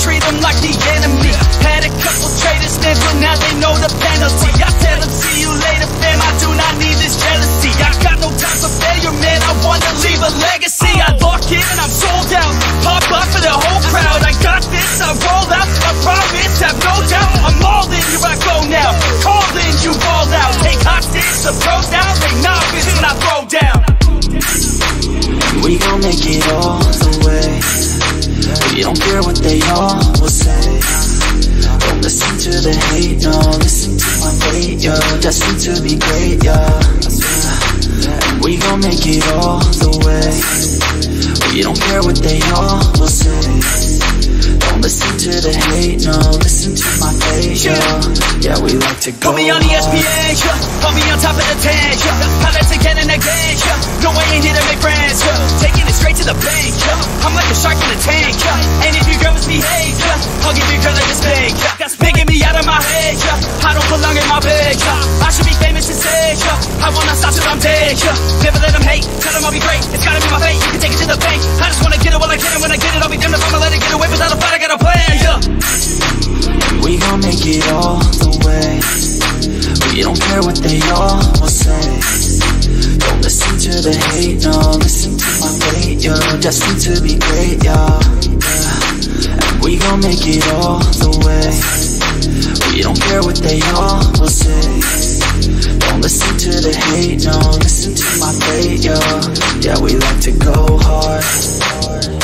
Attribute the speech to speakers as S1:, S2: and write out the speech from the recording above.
S1: treat them like the enemy. Had a couple traitors then, but now they know the penalty. I tell them, see you later, fam, I do not need this jealousy. I got no time for failure, man, I wanna leave a legacy. I lock in and I'm sold out, pop up for the whole crowd. I got this, I roll out, I promise, have no doubt. I'm all in, here I go now, call in, you ball out. Take hostage, the pros now, they novice when I throw down.
S2: We gon' make it all the way. We don't care what they all will say. Don't listen to the hate, no, listen to my fate, yo. Destined to be great, yeah. And we gon' make it all the way. We don't care what they all will say. Don't listen to the hate, no, listen to my fate, yo. Yeah, we like to go
S1: put me on ESPN, yeah. Put me on top of the tank, yeah. Pilots again and again, yeah. No, I ain't here to make friends, yeah. Taking it straight to the bank, yeah. I'm like a shark in a tank, yeah. And if your girl misbehave, yeah, I'll give your girl a mistake, yeah. That's making me out of my head, yeah. I don't belong in my bed, yeah. I should be famous instead, yeah. I wanna stop till I'm dead, yeah. Never let them hate, tell them I'll be great. It's gotta be my fate, you can take it to the bank. I just wanna get it while I can, and when I get it, I'll be damned if I'ma let it get away without a fight. I got a plan, yeah.
S2: We gon' make it all the way. We don't care what they all will say. Don't listen to the hate, no, listen to my fate, yo. Destined to be great, yeah. And we gon' make it all the way. We don't care what they all will say. Don't listen to the hate, no, listen to my fate, yo. Yeah, we like to go hard.